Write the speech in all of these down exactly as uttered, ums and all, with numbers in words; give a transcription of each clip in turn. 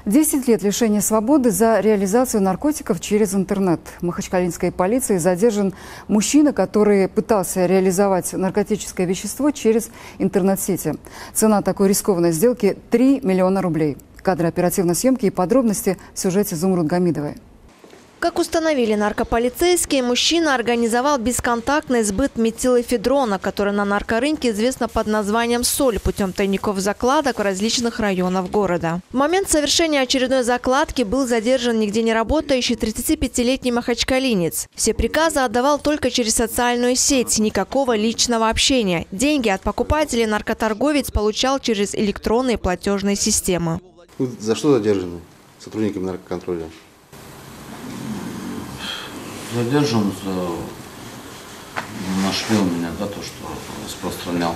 десять лет лишения свободы за реализацию наркотиков через интернет. В махачкалинской полиции задержан мужчина, который пытался реализовать наркотическое вещество через интернет-сети. Цена такой рискованной сделки – три миллиона рублей. Кадры оперативной съемки и подробности в сюжете Зумруд Гамидовой. Как установили наркополицейские, мужчина организовал бесконтактный сбыт метилэфедрона, который на наркорынке известно под названием «Соль», путем тайников-закладок в различных районах города. В момент совершения очередной закладки был задержан нигде не работающий тридцатипятилетний махачкалинец. Все приказы отдавал только через социальную сеть, никакого личного общения. Деньги от покупателей наркоторговец получал через электронные платежные системы. Вы за что задержаны сотрудниками наркоконтроля? Задержан за... Нашли у меня, да, то, что распространял.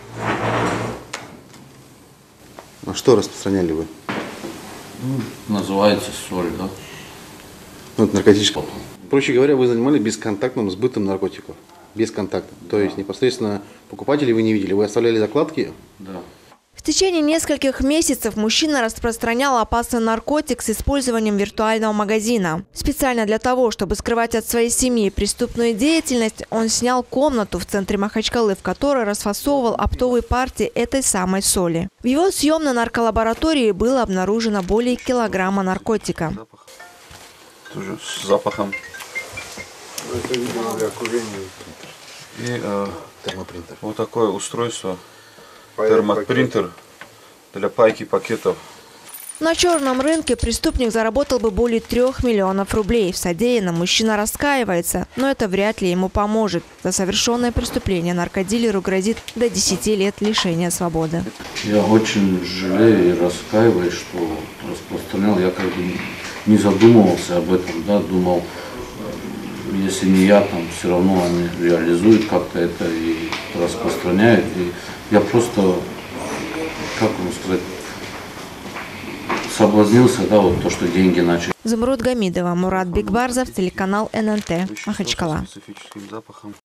А что распространяли вы? Ну, называется соль, да. Ну, это наркотическое. Проще говоря, вы занимались бесконтактным сбытом наркотиков. Без контакта. То есть непосредственно покупателей вы не видели. Вы оставляли закладки? Да. В течение нескольких месяцев мужчина распространял опасный наркотик с использованием виртуального магазина. Специально для того, чтобы скрывать от своей семьи преступную деятельность, он снял комнату в центре Махачкалы, в которой расфасовывал оптовые партии этой самой соли. В его съемной нарколаборатории было обнаружено более килограмма наркотика. Тоже с запахом. Это, видимо, для курения. И э, термопринтер. Вот такое устройство. Термопринтер для пайки пакетов. На черном рынке преступник заработал бы более трех миллионов рублей. В содеянном мужчина раскаивается, но это вряд ли ему поможет. За совершенное преступление наркодилеру грозит до десяти лет лишения свободы. Я очень жалею и раскаиваюсь, что распространял. Я как бы не задумывался об этом, да, думал, если не я, там все равно они реализуют как-то это и распространяют. И я просто, как вам сказать, соблазнился, да, вот то, что деньги начали. Зумруд Гамидова, Мурат Бекбарзов, телеканал эн эн тэ, Махачкала.